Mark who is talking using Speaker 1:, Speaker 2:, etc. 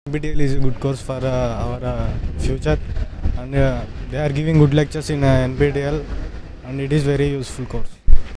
Speaker 1: NPTEL is a good course for our future, and they are giving good lectures in NPTEL, and it is very useful course.